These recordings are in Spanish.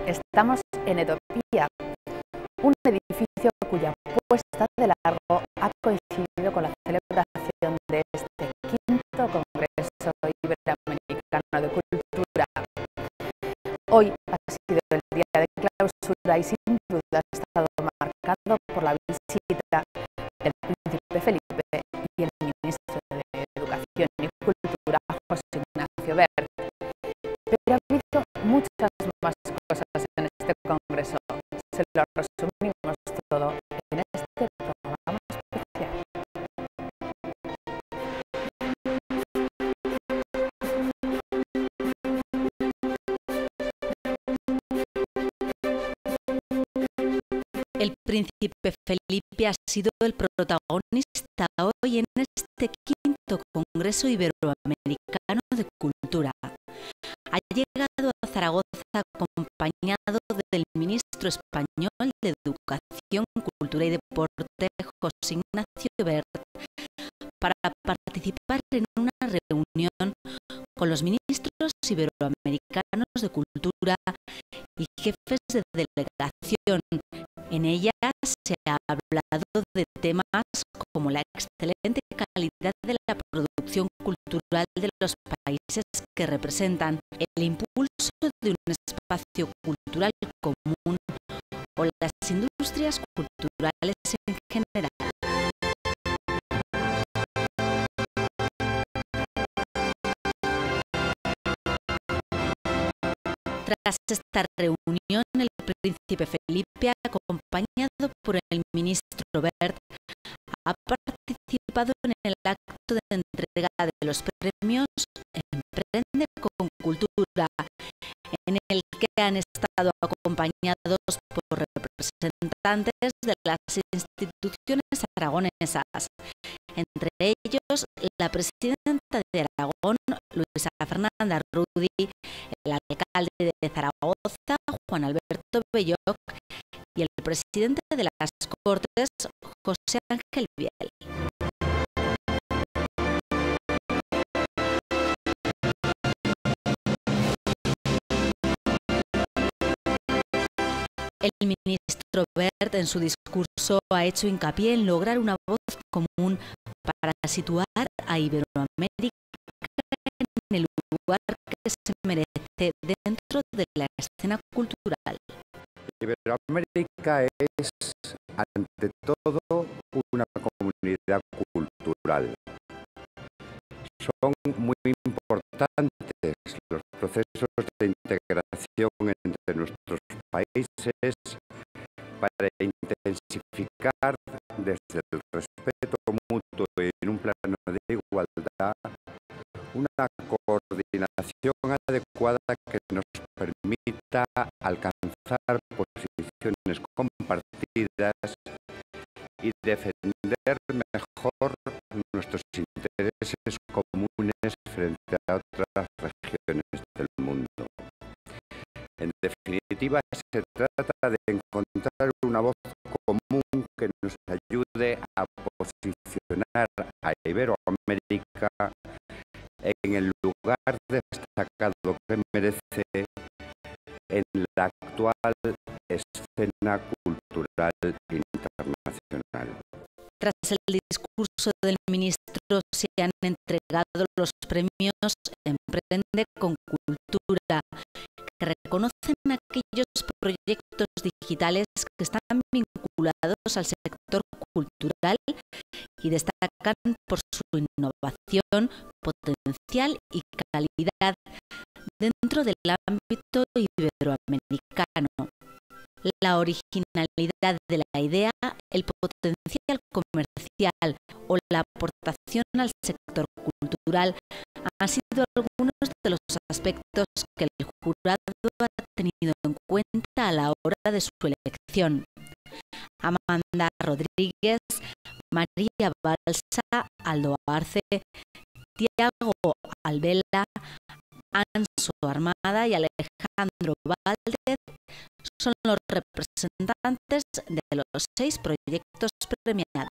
Estamos en Etopía, un edificio cuya puesta de largo ha coincidido con la celebración de este quinto Congreso Iberoamericano de Cultura. Hoy ha sido el día de clausura y sin duda ha estado marcado por la visita del Príncipe Felipe y el Ministro de Educación y Cultura, José Ignacio Wert. Pero ha habido muchas más cosas en este congreso. Se lo resumimos todo en este programa especial. El Príncipe Felipe ha sido el protagonista hoy en este quinto Congreso Iberoamericano de Cultura. Ha llegado a Zaragoza acompañado del ministro español de Educación, Cultura y Deporte, José Ignacio Wert, para participar en una reunión con los ministros iberoamericanos de Cultura y jefes de delegación. En ella se ha hablado de temas como la excelente calidad de la producción cultural de los países que representan, el impulso de un espacio cultural común o las industrias culturales en general. Tras esta reunión, el Príncipe Felipe, acompañado por el ministro Wert, ha participado en el acto de entrega de los premios Emprende con Cultura, en el que han estado acompañados por representantes de las instituciones aragonesas, entre ellos la presidenta de Aragón, Luisa Fernanda Rudy, el alcalde de Zaragoza, Juan Alberto Belloc, y el presidente de las Cortes, José Ángel Biel. El ministro Wert, en su discurso, ha hecho hincapié en lograr una voz común para situar a Iberoamérica en el lugar que se merece dentro de la escena cultural. Iberoamérica es, ante todo, una comunidad cultural. Son muy importantes los procesos de integración entre nuestros países para intensificar desde el respeto mutuo y en un plano de igualdad una coordinación adecuada que nos permita alcanzar posiciones compartidas y defender mejor nuestros intereses comunes frente a otras regiones del mundo. En definitiva, se trata de encontrar una voz común que nos ayude a posicionar a Iberoamérica en el lugar destacado que merece en la actual escena cultural internacional. Tras el discurso del ministro, se han entregado los premios Emprende con Cultura, que reconocen aquellos proyectos digitales que están vinculados al sector cultural y destacan por su innovación, potencial y calidad dentro del ámbito iberoamericano. La originalidad de la idea, el potencial comercial o la aportación al sector cultural han sido algunos de los aspectos que el jurado ha tenido en cuenta a la hora de su elección. Amanda Rodríguez, María Balsa, Aldo Arce, Tiago Albela, Anso Armada y Alejandro Valdez son los representantes de los 6 proyectos premiados.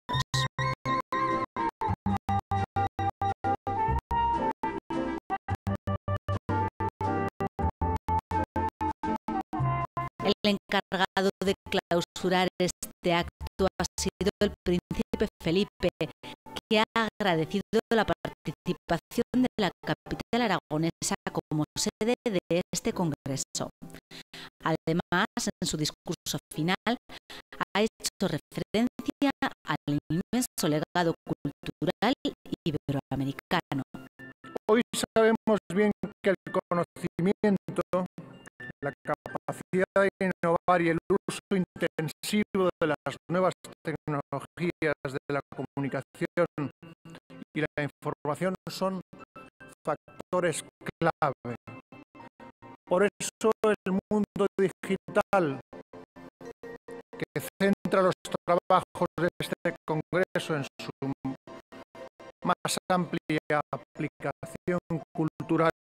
El encargado de clausurar este acto ha sido el príncipe Felipe, que ha agradecido la participación de la capital aragonesa como sede de este congreso. Además, en su discurso final, ha hecho referencia al inmenso legado cultural iberoamericano. Hoy sabemos bien que el conocimiento, la capacidad de innovar y el uso intensivo de las nuevas tecnologías de la comunicación y la información son factores clave. Por eso el mundo digital, que centra los trabajos de este Congreso en su más amplia aplicación cultural,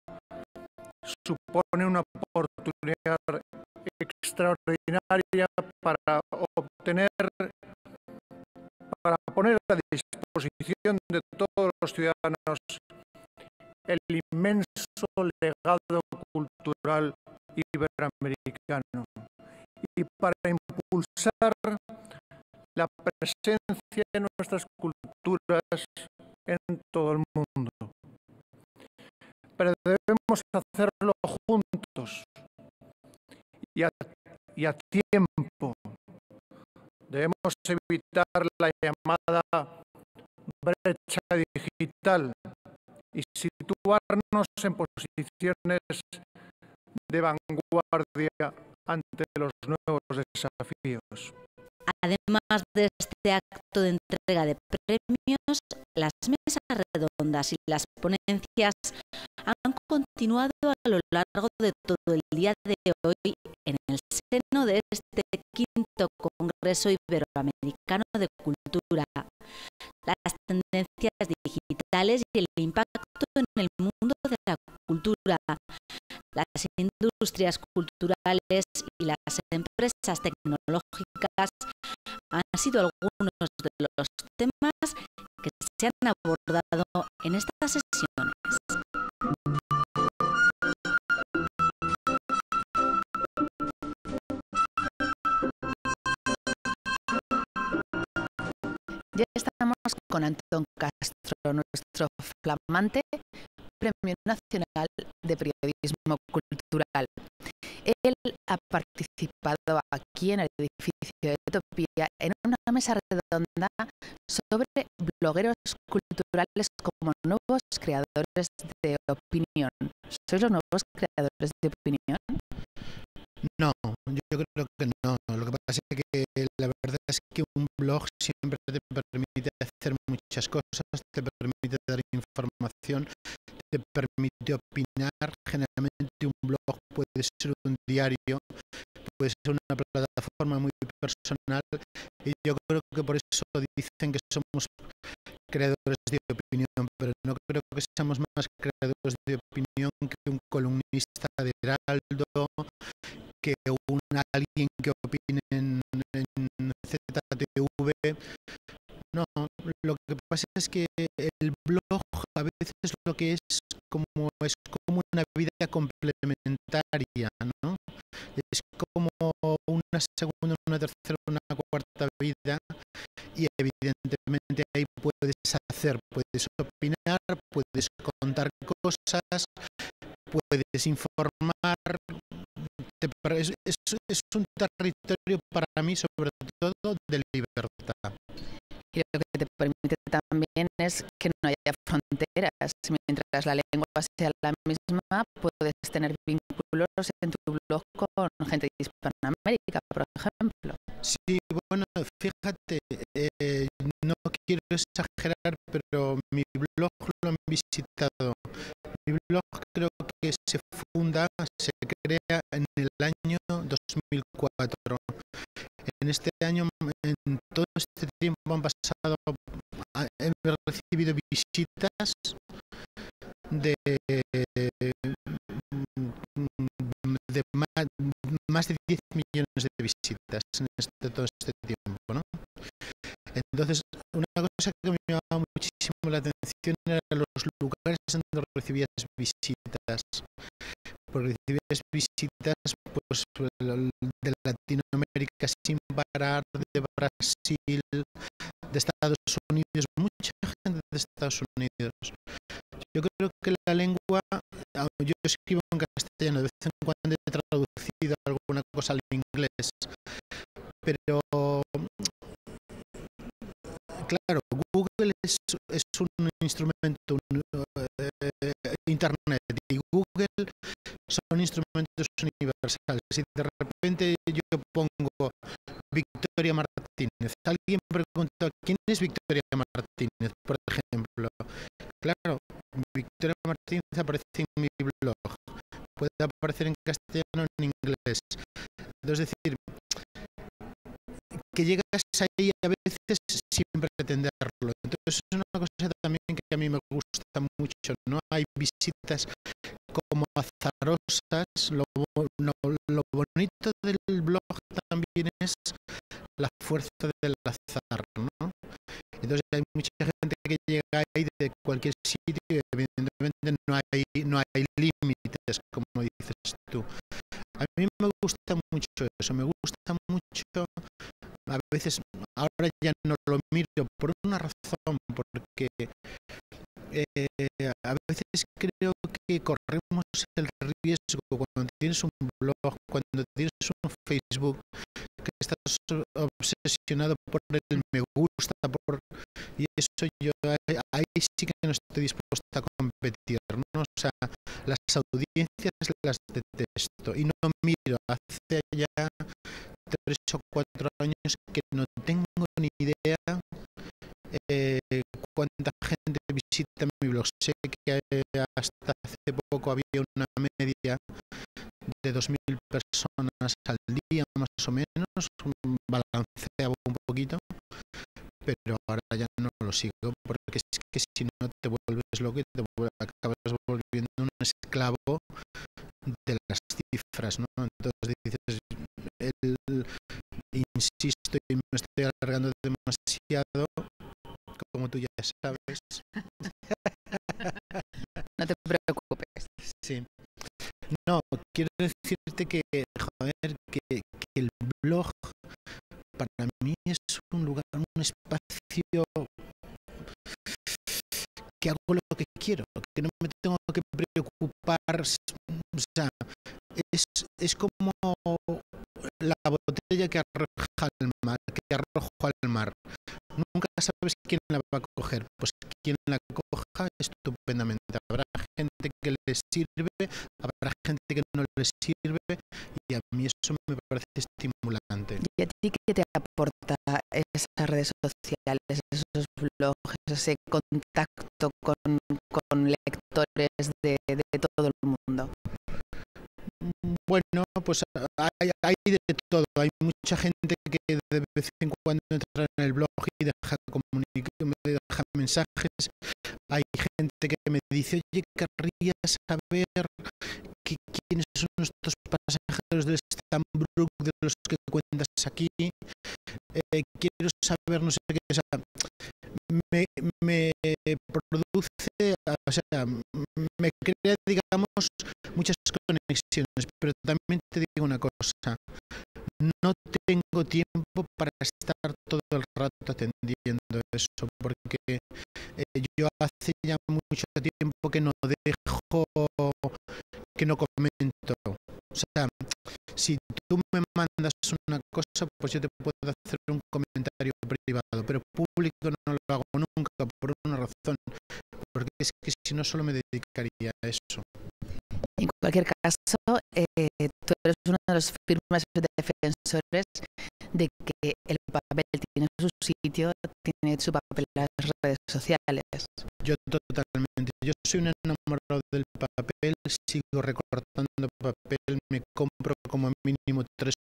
supone una oportunidad extraordinaria para poner a disposición de todos los ciudadanos el inmenso legado cultural iberoamericano y para impulsar la presencia de nuestras culturas en todo el mundo. Pero debemos hacerlo juntos y a tiempo. Debemos evitar la llamada brecha digital y situarnos en posiciones de vanguardia ante los nuevos desafíos. Además de este acto de entrega de premios, las mesas redondas y las ponencias han continuado a lo largo de todo el día de hoy en el seno de este quinto Congreso Iberoamericano de Cultura. Las tendencias digitales y el impacto en el mundo de la cultura, las industrias culturales y las empresas tecnológicas han sido algunos de los temas que se han abordado en estas sesiones. Ya estamos con Antón Castro, nuestro flamante Premio Nacional de Periodismo Cultural. Él ha participado aquí en el edificio de Utopía en una mesa redonda sobre blogueros culturales como nuevos creadores de opinión. ¿Sois los nuevos creadores de opinión? No, yo creo que no. Lo que pasa es que la verdad es que un blog siempre te permite hacer muchas cosas, te permite dar información, te permite opinar. Generalmente un blog puede ser un diario, puede ser una plataforma muy personal y yo creo que por eso dicen que somos creadores de opinión, pero no creo que seamos más creadores de opinión que un columnista de Heraldo, que alguien que opine en ZTV. No, lo que pasa es que el blog a veces lo que es como una vida complementaria, ¿no? Es como una segunda, una tercera, una cuarta vida y evidentemente ahí puedes opinar, puedes contar cosas, puedes informar. Es un territorio para mí sobre todo de libertad. Y lo que te permite también es que no haya fronteras. Mientras la lengua sea la misma, puedes tener vínculos en tu blog con gente de Hispanoamérica, por ejemplo. Sí, bueno, fíjate, no quiero exagerar, pero mi blog lo han visitado. Mi blog creo que se crea en el año 2004. En este año, en todo este tiempo han pasado, he recibido visitas de más de 10 millones de visitas en todo este tiempo, ¿no? Entonces, una cosa que me llamaba muchísimo la atención eran los lugares donde recibías visitas. porque recibes visitas pues de Latinoamérica sin parar, de Brasil, de Estados Unidos, mucha gente de Estados Unidos. Yo creo que la lengua, yo escribo en castellano, de vez en cuando he traducido alguna cosa al inglés, pero claro, Google es un instrumento, Internet y Google son instrumentos universales. Si de repente yo pongo Victoria Martínez, alguien pregunta ¿quién es Victoria Martínez? Por ejemplo, claro, Victoria Martínez aparece en mi blog, puede aparecer en castellano o en inglés. Es decir, que llegas ahí a veces sin pretenderlo. Entonces es una cosa también que a mí me gusta mucho, ¿no? Hay visitas como azarosas. Lo bonito del blog también es la fuerza del azar, ¿no? Entonces hay mucha gente que llega ahí de cualquier sitio y evidentemente no hay límites, como dices tú. A mí me gusta mucho eso, me gusta mucho. A veces, ahora ya no lo miro por una razón, porque a veces creo que corremos el riesgo cuando tienes un blog, cuando tienes un Facebook, que estás obsesionado por el me gusta, y eso yo ahí sí que no estoy dispuesta a competir, ¿no? O sea, las audiencias las detesto y no miro. Hace ya 3 o 4 años que no tengo ni idea cuánta gente visita mi blog. Sé que hasta hace poco había una media de 2.000 personas al día, más o menos, balanceaba un poquito, pero ahora ya no lo sigo, porque es que si no te vuelves loco y acabas volviendo un esclavo de las cifras, ¿no? Entonces dices, insisto y me estoy alargando demasiado, como tú ya sabes. No te preocupes. Sí. No, quiero decirte que, joder, que el blog para mí es un lugar, un espacio que hago lo que quiero, que no me tengo que preocupar. O sea, es como la botella que arrojo al mar. Nunca sabes quién la va a coger. Pues quien la coja estupendamente. Habrá gente que le sirve, habrá gente que no le sirve, y a mí eso me parece estimulante. ¿Y a ti qué te aporta esas redes sociales, esos blogs, ese contacto con lectores de todo el mundo? Bueno, pues hay de todo. Hay mucha gente que de vez en cuando entra en el blog y me deja mensajes. Hay gente que me dice, oye, querría saber quiénes son estos pasajeros del Stambrook de los que cuentas aquí. Quiero saber, no sé qué. O sea, me produce, o sea, me crea, digamos, muchas conexiones, pero también te digo una cosa, no tengo tiempo para estar todo el rato atendiendo eso, porque yo hace ya mucho tiempo que no dejo, que no comento. O sea, si tú me mandas una cosa, pues yo te puedo hacer un comentario privado, pero público no lo hago nunca, por una razón, porque es que si no solo me dedicaría a eso. En cualquier caso, tú eres uno de los firmes defensores de que el papel tiene su sitio, tiene su papel en las redes sociales. Yo totalmente. Yo soy un enamorado del papel, sigo recortando papel, me compro como mínimo tres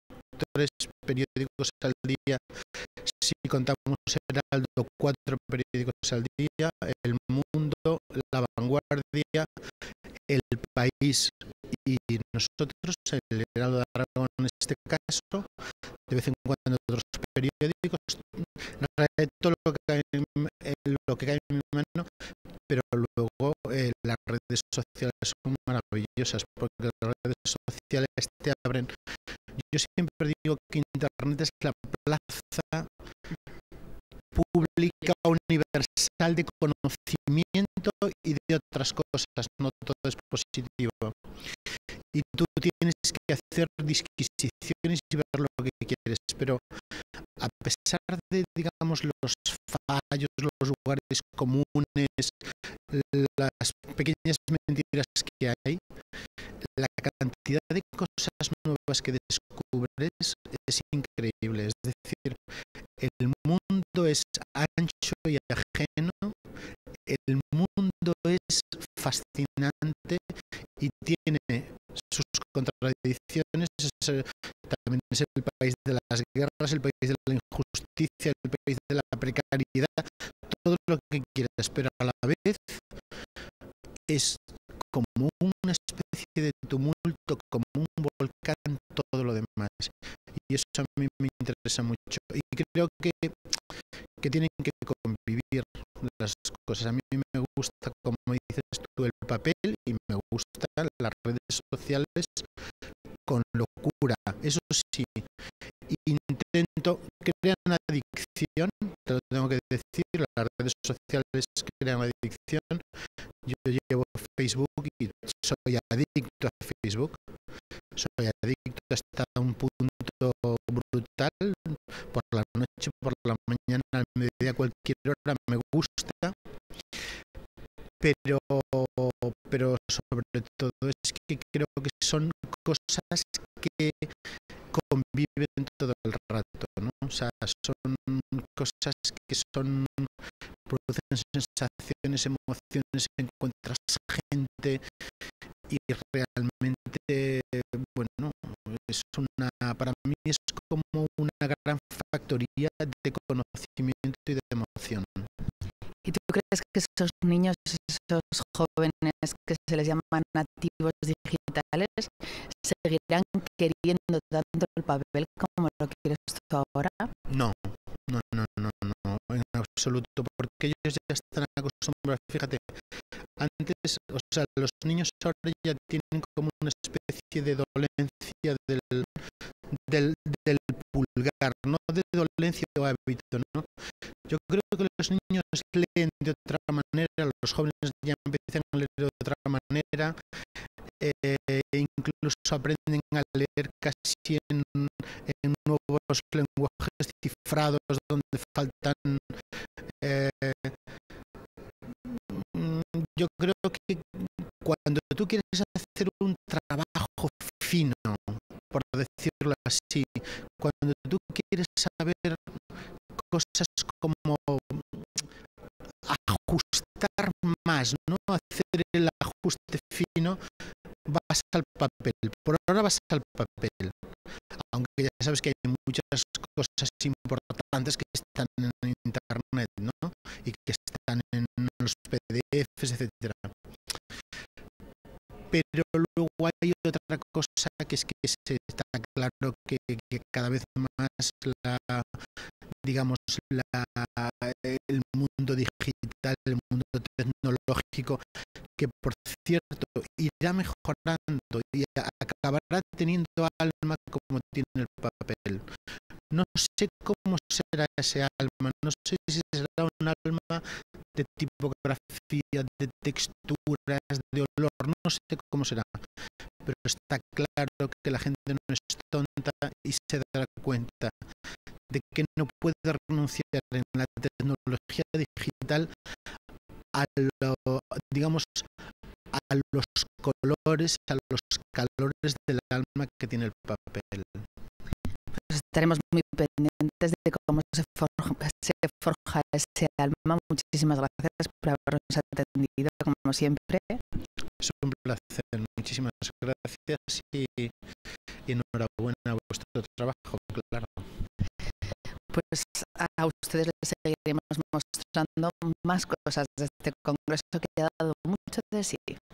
periódicos al día. Si contamos Heraldo, 4 periódicos al día, El Mundo, La Vanguardia, El País y nosotros, el Heraldo de Aragón en este caso, de vez en cuando otros periódicos, todo lo que cae en mi mano, pero luego las redes sociales son maravillosas porque las redes sociales te abren. Yo siempre digo que Internet es la plaza pública universal de conocimiento y de otras cosas, no todo es positivo. Y tú tienes que hacer disquisiciones y ver lo que quieres, pero a pesar de, digamos, los fallos, los lugares comunes, las pequeñas mentiras que hay, la cantidad de cosas nuevas que descubres es increíble. Es decir, el mundo es ancho y ajeno, el mundo es fascinante y tiene sus contradicciones. También es el país de las guerras, el país de la injusticia, el país de la precariedad, todo lo que quieras, pero a la vez es como una especie de tumulto, como un volcán, todo lo demás. Y eso a mí me interesa mucho. Y creo que tienen que convivir las cosas. A mí me gusta, como dices tú, el papel y me gustan las redes sociales con locura. Eso sí, intento crear una adicción, te lo tengo que decir, las redes sociales crean adicción. Yo llevo Facebook y soy adicto a Facebook. Soy adicto hasta un punto brutal. Por la noche, por la mañana, al mediodía, a cualquier hora me gusta. Pero sobre todo es que creo que son cosas que conviven todo el rato, ¿no? O sea, son cosas que producen sensaciones, emociones, encuentras gente y realmente, bueno, para mí es como una gran factoría de conocimiento y de emoción. ¿Y tú crees que esos niños, esos jóvenes que se les llaman nativos digitales, seguirán queriendo tanto el papel como lo quieres tú ahora? No, en absoluto, porque ellos ya están acostumbrados. Fíjate, antes, o sea, los niños ahora ya tienen como una especie de dolencia del pulgar, no de dolencia o hábito, ¿no? Yo creo que los niños leen de otra manera, los jóvenes ya empiezan a leer de otra manera, incluso aprenden a leer casi en nuevos lenguajes cifrados donde faltan. Yo creo que cuando tú quieres hacer un trabajo fino, por decirlo así, cuando tú quieres saber cosas como ajustar más, ¿no? Hacer el ajuste fino, vas al papel. Por ahora vas al papel. Aunque ya sabes que hay muchas cosas importantes que están en internet, ¿no? Y que están en los PDFs, etcétera. Pero luego hay otra cosa que es que está claro que cada vez más el mundo digital, el mundo tecnológico, que por cierto irá mejorando y acabará teniendo alma como tiene el papel. No sé cómo será ese alma, no sé si será un alma de tipografía, de texturas, de olor, no sé cómo será, pero está claro que la gente no es tonta y se dará cuenta de que no puede renunciar en la tecnología digital a los colores, a los calores del alma que tiene el papel. Pues estaremos muy pendientes de cómo se forja ese alma. Muchísimas gracias por habernos atendido, como siempre. Es un placer, muchísimas gracias y enhorabuena a vuestro trabajo, claro. Pues a ustedes les seguiremos mostrando más cosas de este congreso que ha dado mucho de sí.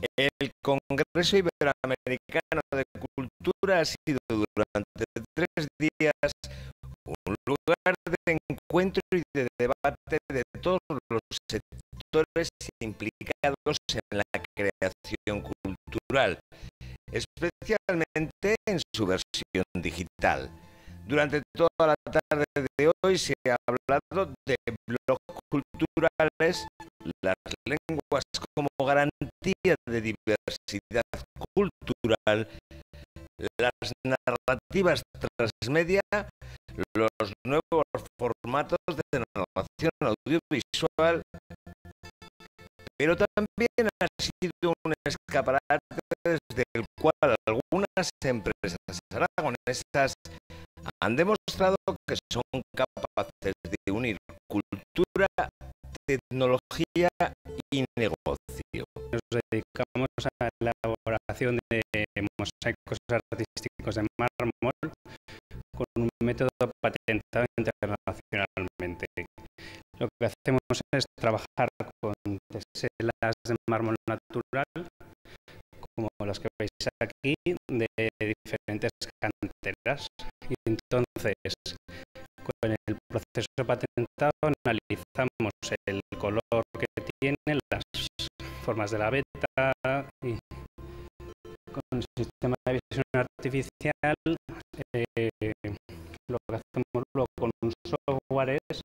El Congreso Iberoamericano de Cultura ha sido durante 3 días un lugar de encuentro y de debate de todos los sectores implicados en la creación cultural, especialmente en su versión digital. Durante toda la tarde de hoy se ha hablado de blogs culturales, las lenguas como garantía de diversidad cultural, las narrativas transmedia, los nuevos formatos de narración audiovisual, pero también ha sido un escaparate desde el cual algunas empresas aragonesas han demostrado que son capaces de unir cultura, tecnología y negocio. Nos dedicamos a la elaboración de mosaicos artísticos de mármol con un método patentado internacionalmente. Lo que hacemos es trabajar con teselas de mármol natural, como las que veis aquí, de diferentes canteras. Y entonces, con el proceso patentado, analizamos el color que tiene, las formas de la veta, y con el sistema de visión artificial lo que hacemos luego con un software es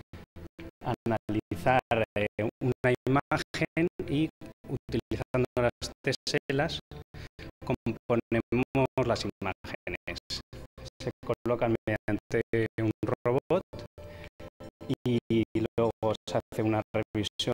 analizar una imagen y, utilizando las teselas, componemos las imágenes. Se colocan mediante un robot y luego se hace una revisión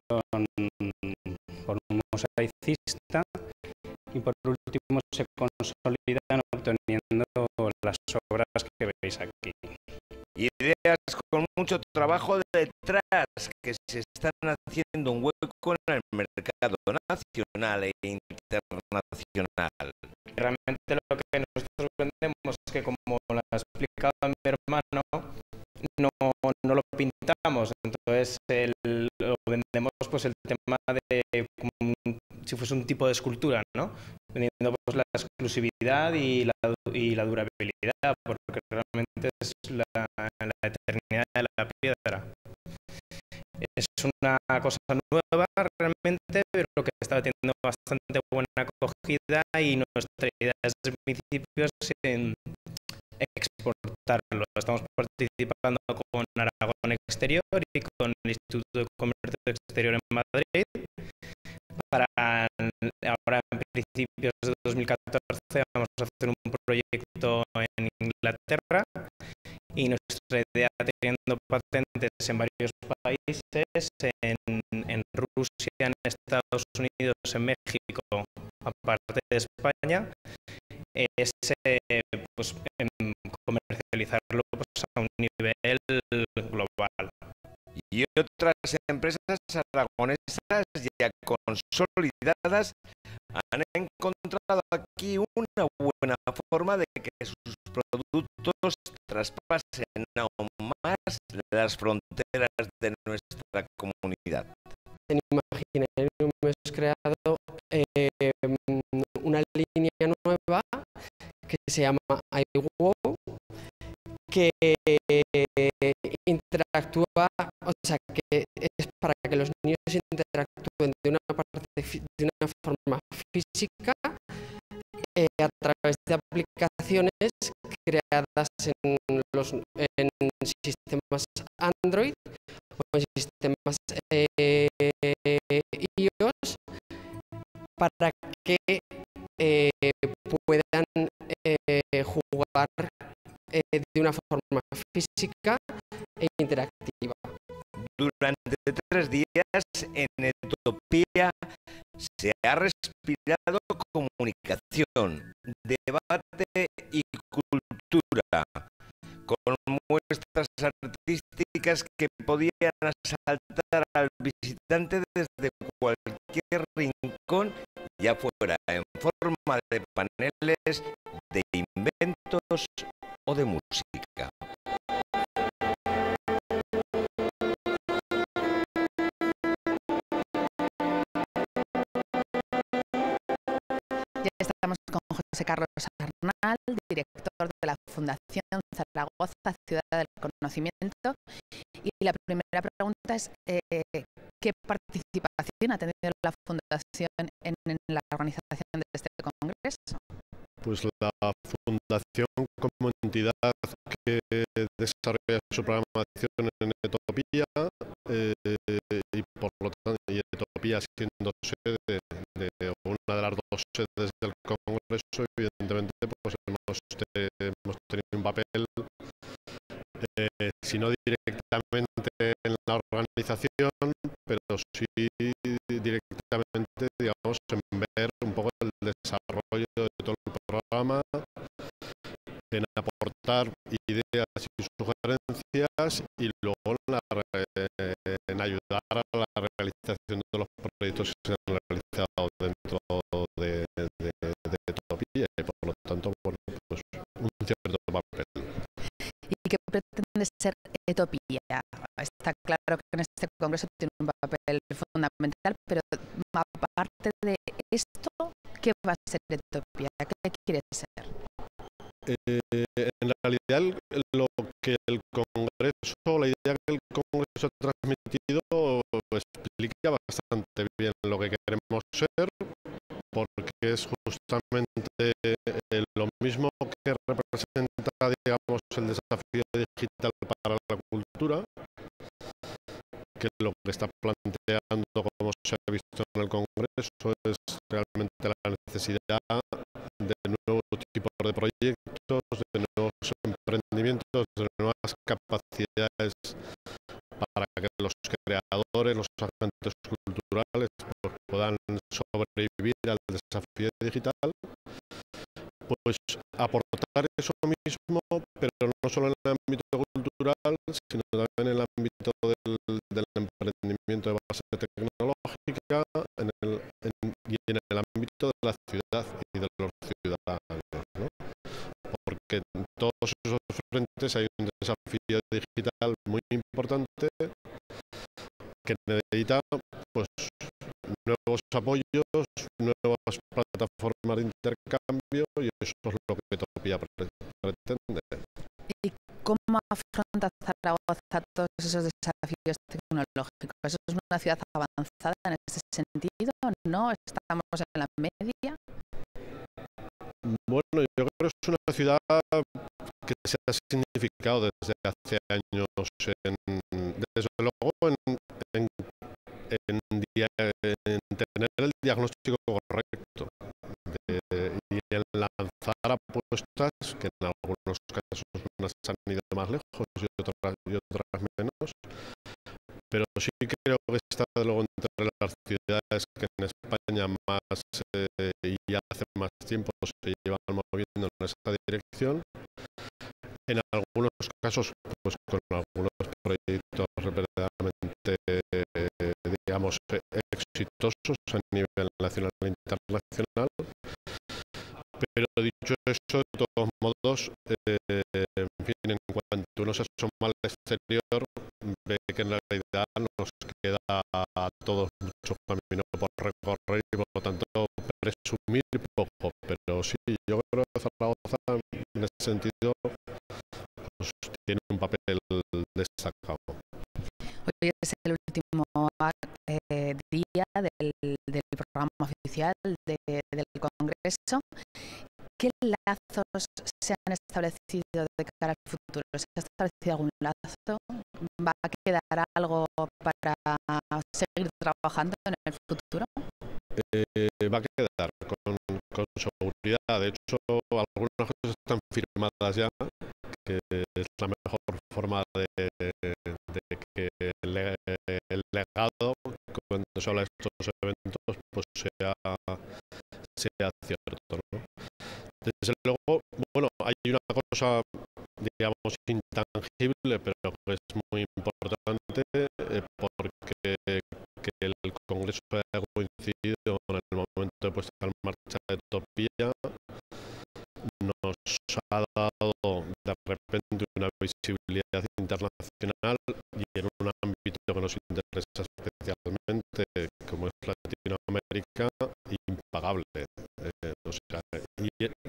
por un mosaicista y por último se consolidan obteniendo las obras que veis aquí. Ideas con mucho trabajo detrás que se están haciendo un hueco en el mercado nacional e internacional. Realmente lo que nosotros vendemos es que, como lo ha explicado mi hermano, no lo pintamos, entonces lo vendemos pues el tema de como si fuese un tipo de escultura, ¿no? Vendiendo pues la exclusividad y la durabilidad, porque realmente es la eternidad de la piedra. Es una cosa nueva realmente, pero que está teniendo bastante buena acogida, y nuestra idea desde el principio es en exportarlo. Estamos participando con Aragón Exterior y con el Instituto de Comercio Exterior en Madrid. Para ahora, en principios de 2014, vamos a hacer un proyecto en Inglaterra, y nuestra idea, teniendo patentes en varios países, en Rusia, en Estados Unidos, en México, aparte de España, es pues, comercializarlo pues, a un nivel global. Y otras empresas aragonesas ya consolidadas han encontrado aquí una buena forma de que sus productos traspasen aún más las fronteras de nuestra comunidad. En Imaginarium hemos creado una línea nueva que se llama iWo, que interactúa, o sea, que es para que los niños interactúen de una forma física a través de aplicaciones creadas en sistemas Android o en sistemas iOS, para que puedan jugar de una forma física e interactiva. Durante 3 días en Etopía se ha respirado comunicación, debate y cultura, con muestras artísticas que podían asaltar al visitante desde cualquier rincón, ya fuera en forma de paneles, de inventos o de música. Ya estamos con José Carlos Arnal, director de la Fundación Zaragoza, Ciudad del Conocimiento. Y la primera pregunta es, ¿qué participación ha tenido la Fundación en la organización de este congreso? Pues la Fundación, como entidad que desarrolla su programación en Etopía, y por lo tanto, y Etopía siendo sede de una de las dos sedes del Congreso, evidentemente pues hemos tenido un papel, si no directamente en la organización, pero sí directamente, digamos, en ver un poco el desarrollo de todo el programa, en aportar ideas y sugerencias y luego en ayudar a la realización de los proyectos que se han realizado dentro de Etopía y por lo tanto, bueno, pues un cierto papel. ¿Y qué pretende ser Etopía? Está claro que en este congreso tiene un papel fundamental, pero aparte de esto, ¿qué va a ser Etopía? ¿Qué quiere ser? En realidad, lo que el Congreso, la idea que el Congreso ha transmitido, explica bastante bien lo que queremos ser, porque es justamente lo mismo que representa, digamos, el desafío digital para la cultura, que lo que está planteando, como se ha visto en el Congreso, es realmente la necesidad de nuevos tipos de proyectos, de nuevos emprendimientos, de nuevas capacidades para que los creadores, los agentes culturales pues, puedan sobrevivir al desafío digital. Pues aportar eso mismo, pero no solo en el ámbito cultural, sino también en el ámbito del emprendimiento de base tecnológica y en el ámbito de la ciudad y de los ciudadanos, ¿no? Porque en todos esos frentes hay un desafío digital muy importante que necesita pues nuevos apoyos, nuevas plataformas de intercambio y eso es lo que Etopía pretende. ¿Y cómo afronta Zaragoza todos esos desafíos tecnológicos? ¿Eso es una ciudad avanzada en ese sentido? ¿No? ¿Estamos en la media? Bueno, yo creo que es una ciudad que se ha significado desde hace años, desde luego en tener el diagnóstico correcto y en lanzar apuestas que en algunos casos unas han ido más lejos y otras menos, pero sí creo que está de luego entre las ciudades que en España más y hace más tiempo se llevan moviendo en esa dirección. En algunos casos, pues con algunos proyectos verdaderamente, digamos, exitosos a nivel nacional e internacional. Pero dicho eso, de todos modos, en fin, en cuanto uno se asoma al exterior, ve que en realidad nos queda a todos mucho camino por recorrer y por lo tanto presumir poco. Pero sí, yo creo que Zaragoza en ese sentido pues, tiene un papel destacado. Hoy es el último día del programa oficial del Congreso. ¿Qué lazos se han establecido de cara al futuro? ¿Se ha establecido algún lazo? ¿Va a quedar algo para seguir trabajando en el futuro? Va a quedar con seguridad. De hecho, algunas cosas están firmadas ya, que es la mejor forma de que el legado, cuando se habla de estos eventos, pues sea cierto, ¿no? Desde luego, bueno, hay una cosa, digamos, intangible, pero que es muy importante, porque que el Congreso haya coincidido con el momento de puesta en marcha de Etopía nos ha dado de repente una visibilidad internacional y en un ámbito que nos interesa especialmente, como es Latinoamérica, impagable. O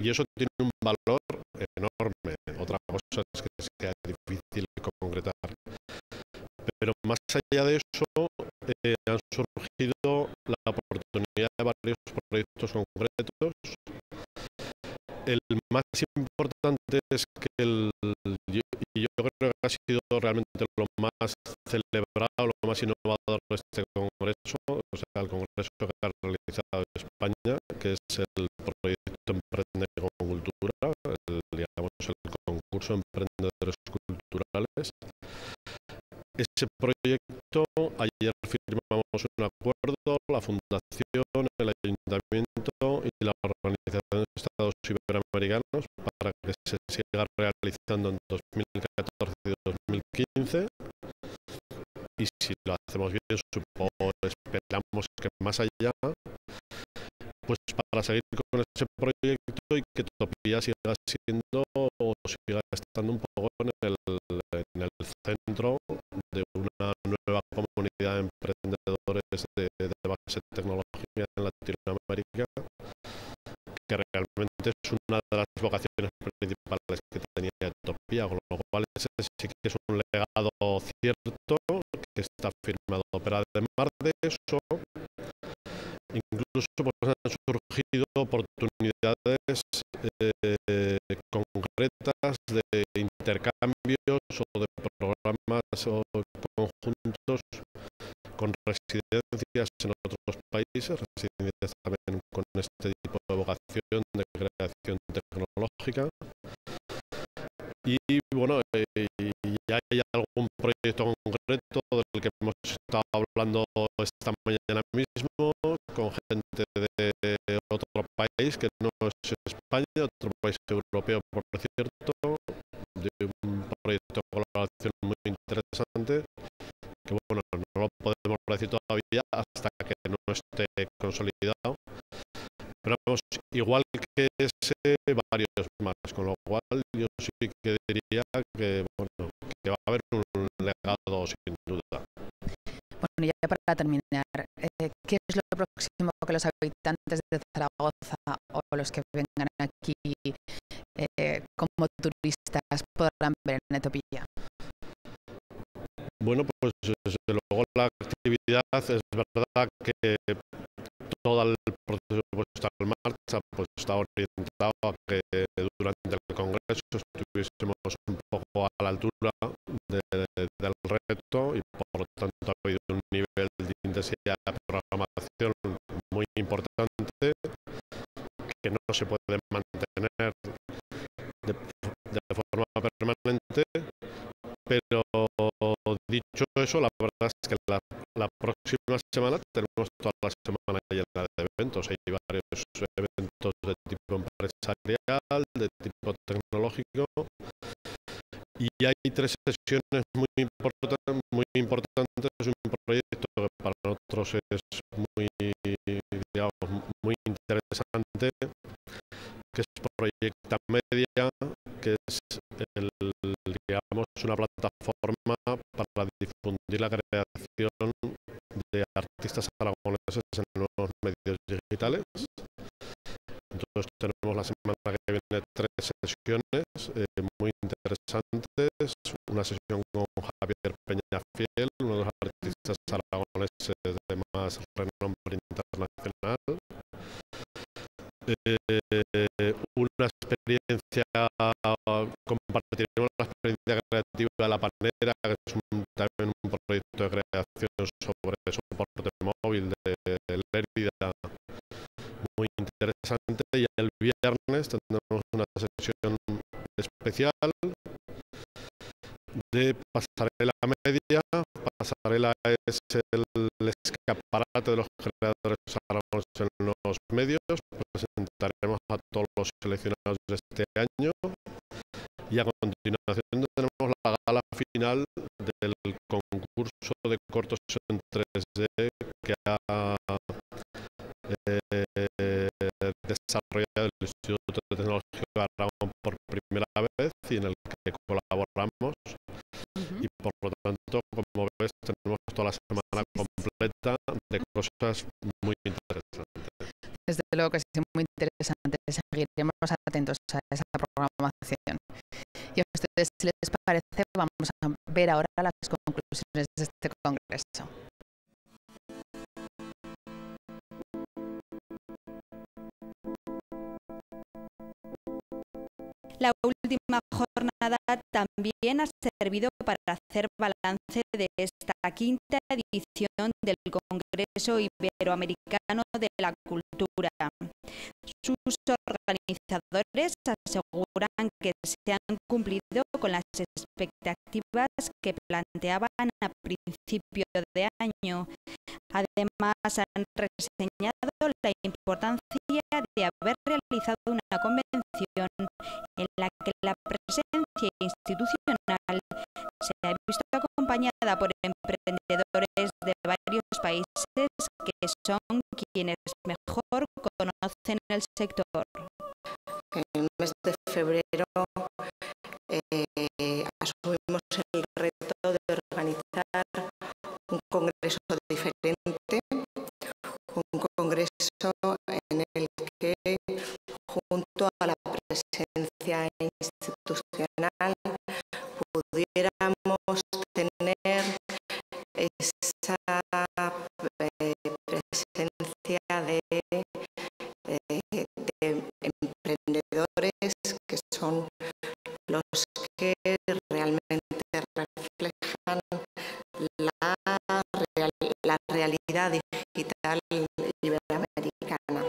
y eso tiene un valor enorme. Otra cosa es que sea difícil concretar. Pero más allá de eso, han surgido la oportunidad de varios proyectos concretos. El más importante es que y yo creo que ha sido realmente lo más celebrado, lo más innovador de este congreso, o sea, el congreso que ha realizado España, que es el proyecto Emprende con Cultura, digamos, el concurso Emprendedores Culturales. Ese proyecto, ayer firmamos un acuerdo, la Fundación, el Ayuntamiento y la Organización de Estados Iberoamericanos para que se siga realizando en 2014 y 2015. Y si lo hacemos bien, esperamos que más allá, pues para seguir con ese proyecto y que Topía siga siendo o siga estando un poco en el centro de una nueva comunidad de emprendedores de base tecnológica en Latinoamérica, que realmente es una de las vocaciones principales que tenía Topía, con lo cual ese sí que es un legado cierto que está firmado. Pero además de eso, incluso pues, han surgido oportunidades concretas de intercambios o de programas o conjuntos con residencias en otros países, residencias también con este tipo de vocación de creación tecnológica. Y bueno, ya hay algún proyecto concreto del que hemos estado hablando esta mañana mismo con gente de otro país que no es España, otro país europeo, por cierto, de un proyecto de colaboración muy interesante que bueno, no lo podemos decir todavía hasta que no esté consolidado, pero vamos, igual que ese, varios más, con lo cual yo sí que diría que, bueno, que va a haber un legado sin duda. Bueno, ya para terminar, ¿qué es lo próximo que los habitantes de Zaragoza o los que vengan aquí como turistas podrán ver en Etopía? Bueno, pues desde luego la actividad es verdad que todo el proceso puesto en marcha pues está orientado a que durante el Congreso estuviésemos un poco a la altura del reto y por lo tanto ha habido un nivel de intensidad de programación muy importante que no se puede mantener de forma permanente, pero dicho eso, la verdad es que la próxima semana tenemos toda la semana llena de eventos. Hay varios eventos de tipo empresarial, de tipo tecnológico, y hay 3 sesiones muy importantes. Es un proyecto que para nosotros es muy interesante, que es Proyecta Media, que es una plataforma para difundir la creación de artistas aragoneses en nuevos medios digitales. Entonces tenemos la semana que viene 3 sesiones muy interesantes. Una sesión con Javier Peñafiel, uno de los artistas aragoneses de más renombre internacional. Una experiencia, compartiremos la experiencia creativa de La Panera, que es también un proyecto de creación sobre soporte móvil de Lérida, muy interesante. Y el viernes tendremos una sesión especial de Pasarela Media. Pasarela es el escaparate de los creadores aragoneses en los medios. Presentaremos a todos los seleccionados de este año y a continuación tenemos la gala final del concurso de cortos en 3D que ha desarrollado el Instituto Tecnológico de Aragón por primera vez y en el que colaboramos. Y por lo tanto, como ves, tenemos toda la semana completa de cosas muy interesantes. Desde luego que es muy interesante. Seguiremos atentos a esa programación. Y a ustedes, si les parece, vamos a ver ahora las conclusiones de este congreso. La última jornada también ha servido para hacer balance de esta quinta edición del Congreso Iberoamericano de la Cultura. Sus organizadores aseguran que se han cumplido con las expectativas que planteaban a principio de año. Además, han reseñado la importancia de haber realizado una convención en la que la presencia institucional se ha visto acompañada por emprendedores de varios países que son quienes mejor conocen el sector. En el mes de febrero asumimos el reto de organizar un congreso diferente, un congreso en el que, junto a la presencia institucional, pudiéramos tener esa presencia de emprendedores que son los que realmente reflejan la realidad digital iberoamericana.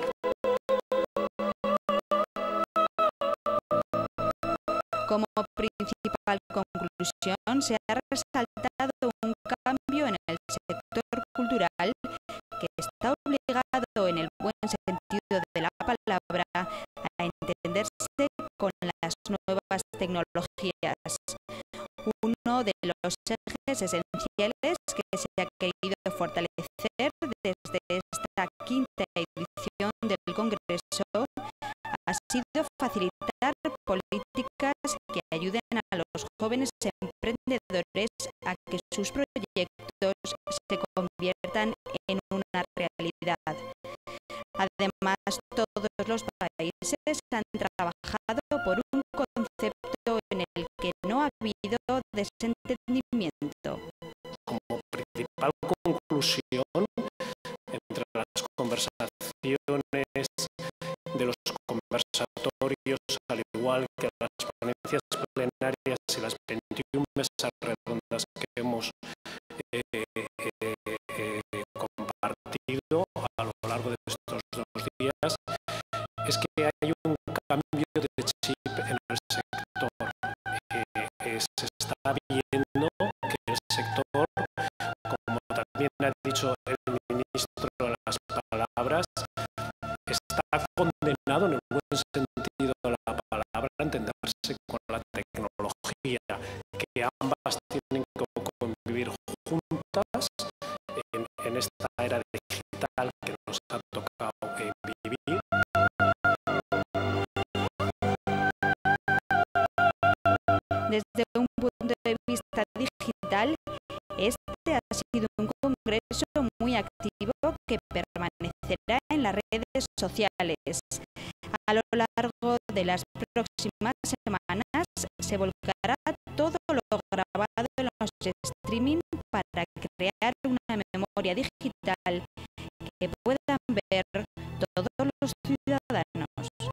Como principal conclusión, se ha resaltado un cambio en el sector cultural que está obligado, en el buen sentido de la palabra, a entenderse con las nuevas tecnologías. Uno de los ejes esenciales que se ha querido fortalecer desde esta quinta edición del Congreso ha sido facilitar políticas que ayuden a los jóvenes emprendedores a que sus proyectos se conviertan en una realidad. Además, todos los países han trabajado por un concepto en el que no ha habido desentendimiento. Como principal conclusión, entre las conversaciones de los conversatorios, al igual que las ponencias plenarias y las 21 mesas redondas que hemos compartido a lo largo de estos 2 días, es que hay un cambio de chip en el sector. Se está viendo que el sector, como también ha dicho el ministro en las palabras, está condenado en el buen sentido de la palabra a entenderse con la tecnología, que ambas tienen que convivir juntas en esta era digital que nos ha tocado vivir. Desde un punto de vista digital, este ha sido un congreso muy activo que permanecerá en las redes sociales. A lo largo de las próximas semanas se volcará todo lo grabado en los streaming para crear una memoria digital que puedan ver todos los ciudadanos.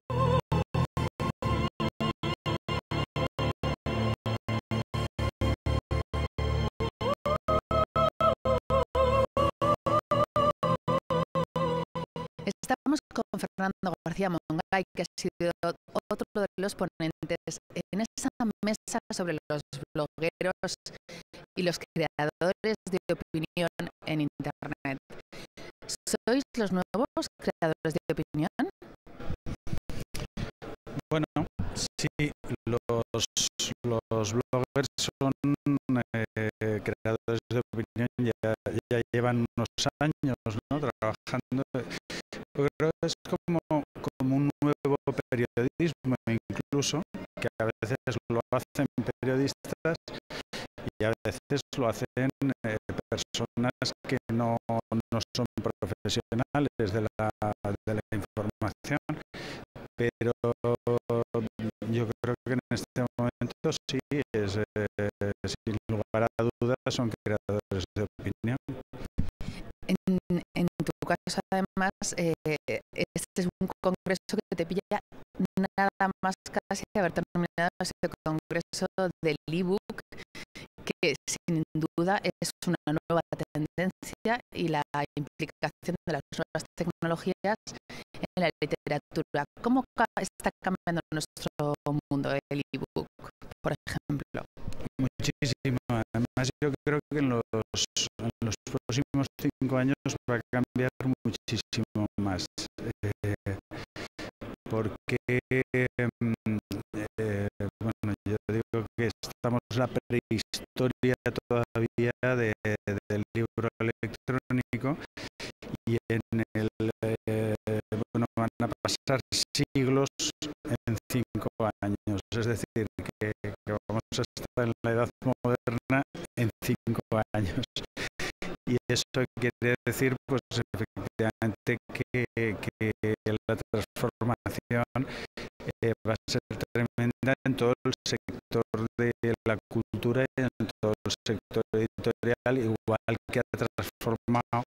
Estamos con Fernando García Mongay, que ha sido otro de los ponentes en esa mesa sobre los blogueros y los creadores de opinión en Internet. ¿Sois los nuevos creadores de opinión? Bueno, sí, los bloggers son creadores de opinión, ya llevan unos años, ¿no?, trabajando. Yo creo que es como un nuevo periodismo, incluso, que a veces lo hacen periodistas y a veces lo hacen personas que no son profesionales de la información. pero yo creo que en este momento sí, sin lugar a dudas son creadores de opinión. En tu caso, además, este es un congreso que te pilla nada más casi haber terminado ese congreso del ebook, que sin duda es una nueva tendencia y la implicación de las nuevas tecnologías en la literatura. ¿Cómo está cambiando nuestro mundo el ebook, por ejemplo? Muchísimo. Además, yo creo que en los próximos 5 años va a cambiar muchísimo más. Porque, bueno, yo digo que estamos en la prehistoria todavía del libro electrónico y bueno, van a pasar siglos en 5 años. Es decir, que vamos a estar en la edad moderna en 5 años. Y eso quiere decir, pues efectivamente, que la transformación va a ser tremenda en todo el sector de la cultura y en todo el sector editorial, igual que ha transformado,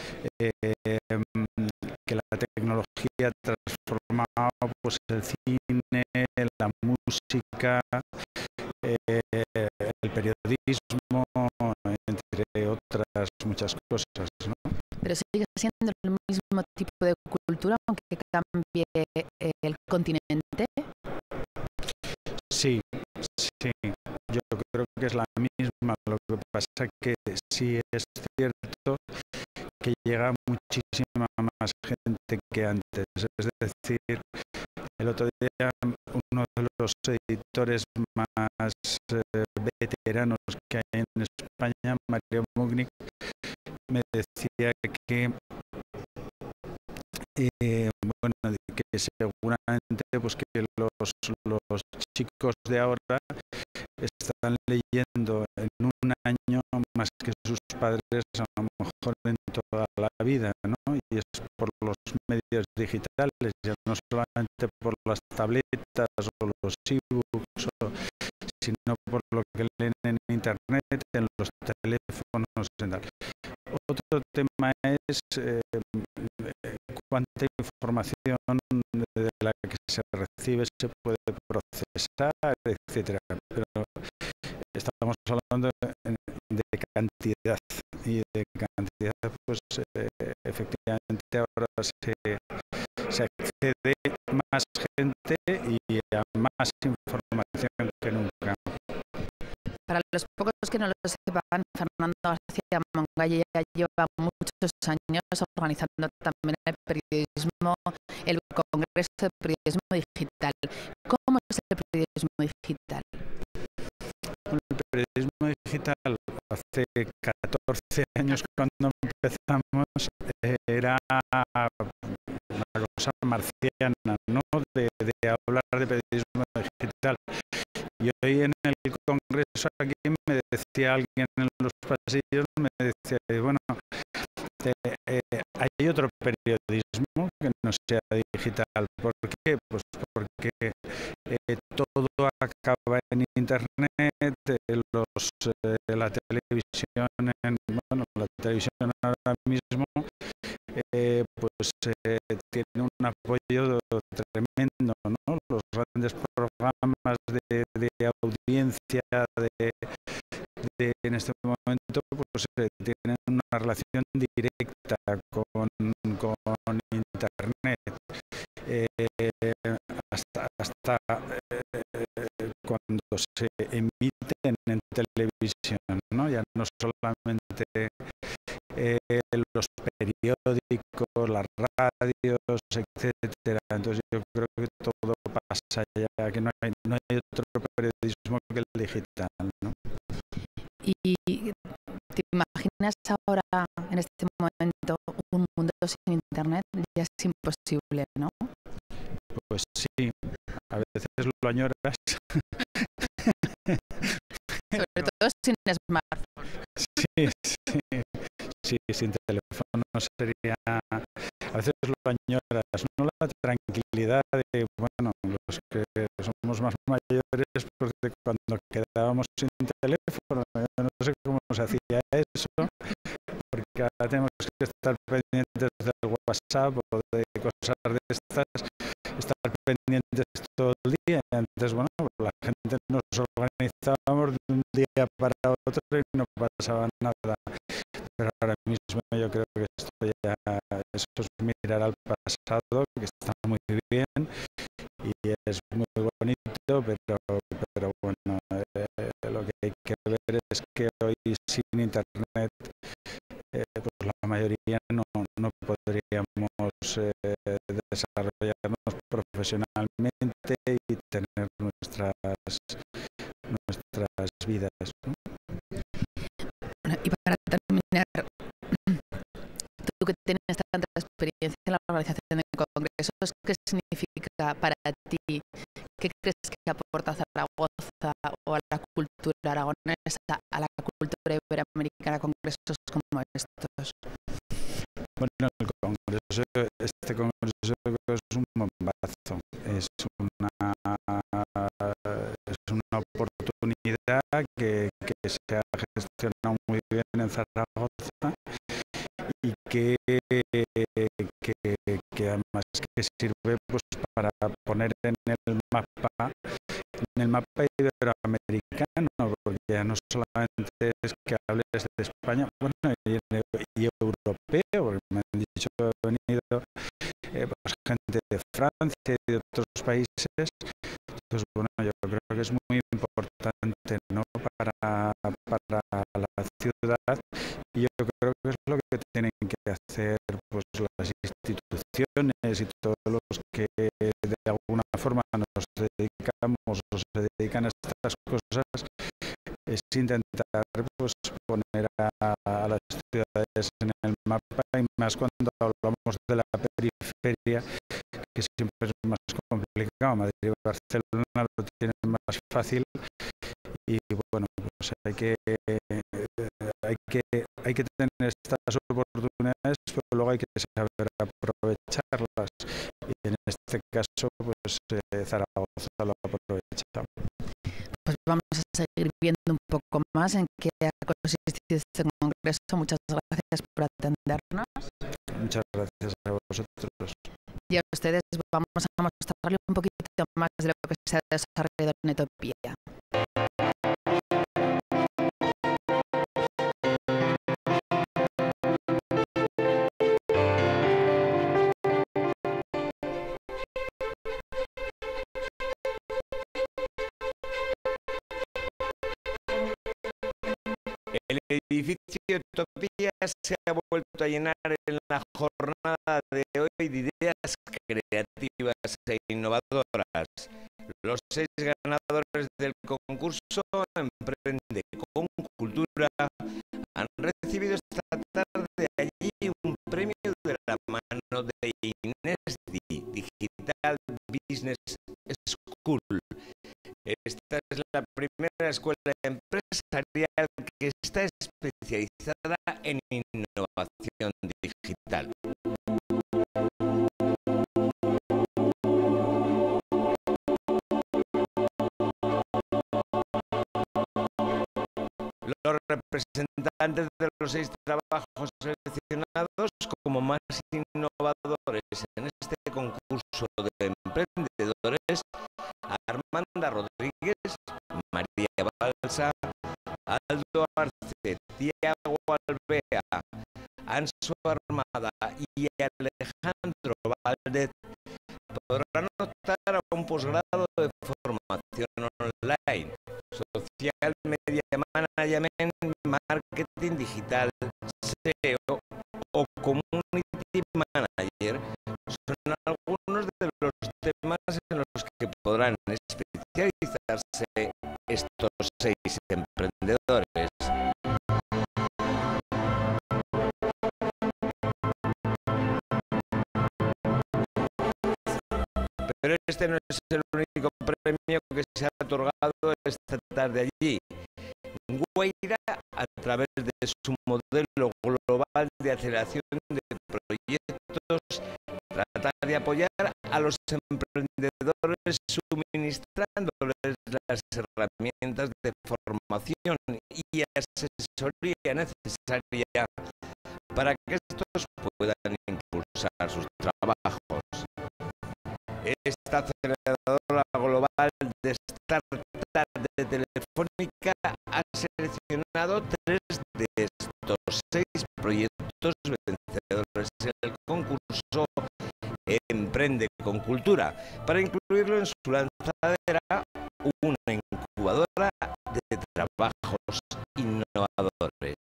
que la tecnología ha transformado pues, el cine, la música, el periodismo, entre otras muchas cosas, ¿no? Pero sigue siendo el mismo tipo de cultura, aunque cambie el continente. Sí, yo creo que es la misma. Lo que pasa que sí es cierto que llega muchísima más gente que antes. Es decir, el otro día uno de los editores más veteranos que hay en España, Mario Mugnick, me decía que bueno, que seguramente pues que los chicos de ahora están leyendo en un año más que sus padres a lo mejor en toda la vida, ¿no? Y es por los medios digitales, ya no solamente por las tabletas o los ebooks, sino por lo que leen en internet, en los teléfonos, en tal. Otro tema es cuánta información de la que se recibe se puede procesar, etcétera. Pero estamos hablando de cantidad, y de cantidad pues efectivamente ahora se accede más gente y a más información que nunca. Para los pocos que no lo sepan, Fernando García Mongallo ya lleva muchos años organizando también el periodismo, el Congreso de Periodismo Digital. ¿Cómo es el periodismo digital? El periodismo digital hace 14 años cuando empezamos era una cosa marciana, ¿no? De hablar de periodismo digital. Y hoy en el congreso aquí me decía alguien en los pasillos, me decía, bueno, hay otro periodismo que no sea digital. ¿Por qué? Pues porque todo acaba en internet, la televisión, bueno, la televisión ahora mismo pues tiene un apoyo tremendo, ¿no? Los grandes programas de audiencia en este momento pues tienen una relación directa con internet, hasta cuando se emiten en televisión, ¿no? Ya no solamente los periódicos, las radios, etcétera. Entonces yo creo que todo pasa ya, que no hay otro periodismo que el digital, ¿no? ¿Y te imaginas ahora, en este momento, un mundo sin internet? Ya es imposible, ¿no? Pues sí, a veces lo añoras. Sobre todo sin smartphone. Sí, sin teléfono sería... A veces lo añoras, no la tranquilidad de, bueno, los que somos más mayores, pues de cuando quedábamos sin teléfono, yo no sé cómo se hacía eso, porque ahora tenemos que estar pendientes del WhatsApp o de cosas de estas, estar pendientes todo el día. Antes, bueno, la gente nos organizábamos de un día para otro y no pasaba nada. Pero ahora mismo yo creo que esto ya, eso es mirar al pasado, que está muy bien y es muy bonito, pero bueno, lo que hay que ver es que hoy sin internet pues la mayoría no podríamos desarrollarnos profesionalmente y tener nuestras vidas, ¿no? Y para terminar, tú que tienes tanta experiencia en la organización de congresos, ¿qué significa para ti? ¿Qué crees que aporta Zaragoza o a la cultura aragonesa, a la cultura iberoamericana, congresos como estos? Bueno, este congreso es un bombazo, es una oportunidad que se ha gestionado muy bien en Zaragoza y que además que sirve pues para poner en el mapa iberoamericano, porque ya no solamente es que hables de España, bueno, y europeo, porque me han dicho que ha venido pues, gente de Francia y de otros países. Entonces, bueno, yo creo que es muy importante, ¿no?, para la ciudad, y yo creo que es lo que tienen que hacer pues las instituciones y todos los que de alguna forma nos dedicamos o se dedican a estas cosas, es intentar pues poner a las ciudades en el mapa, y más cuando hablamos de la periferia, que siempre es más complicado. Madrid y Barcelona lo tienen más fácil y bueno, pues hay que tener estas oportunidades, pero luego hay que saber aprovecharlas, y en este caso pues Zaragoza lo aprovecha. Pues vamos a seguir viendo un poco más en qué ha consistido este congreso. Muchas gracias por atendernos. Muchas gracias a vosotros. Y a ustedes vamos a mostrarle un poquito más de lo que se ha desarrollado en Etopía. El edificio Utopía se ha vuelto a llenar en la jornada de hoy de ideas creativas e innovadoras. Los 6 ganadores del concurso Emprende con Cultura han recibido esta tarde allí un premio de la mano de INESDI, Digital Business School. Esta es la primera escuela empresarial que está especializada en innovación digital. Los representantes de los 6 trabajos seleccionados como más innovadores en este concurso de emprendedores: Armanda Rodríguez, María Balsa, Aldo Arce, Tiago Alvea, Anso Armada y Alejandro Valdez podrán optar a un posgrado de formación online, social media management, marketing digital, SEO o community manager. Son algunos de los temas en los que podrán especializarse estos 6 emprendedores. Pero este no es el único premio que se ha otorgado esta tarde allí. Guaira, a través de su modelo global de aceleración de proyectos, Trata de apoyar a los emprendedores suministrándoles las herramientas de formación y asesoría necesaria para que estos puedan impulsar sus trabajos. Esta aceleradora global de startup de Telefónica ha seleccionado 3 de estos 6 proyectos vencedores en el concurso Emprende con Cultura, para incluirlo en su lanzadera, una incubadora de trabajos innovadores.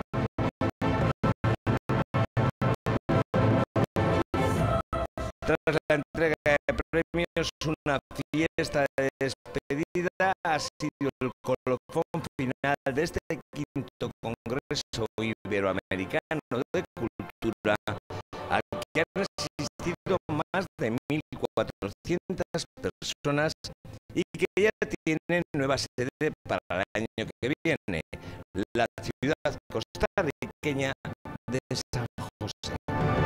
Tras la entrega de premios, una fiesta de despedida ha sido el colofón final de este 5º Congreso Iberoamericano de Cultura, al que han asistido más de 1.400 personas y que ya tienen nueva sede para el año que viene, la ciudad costarriqueña de San José.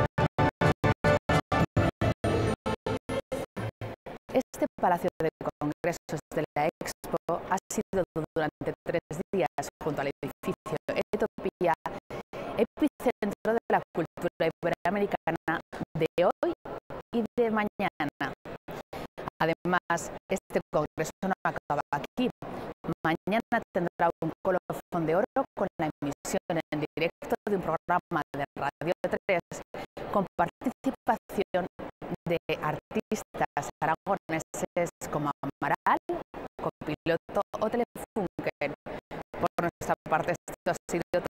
Este Palacio de Congresos de la Expo ha sido durante 3 días, junto al edificio Etopía, epicentro de la cultura iberoamericana de hoy y de mañana. Además, este congreso no acaba aquí. Mañana tendrá un colofón de oro con la emisión en directo de un programa de Radio 3 con participación de artistas aragoneses como Amaral, Copiloto o Telefunken. Por nuestra parte, esto ha sido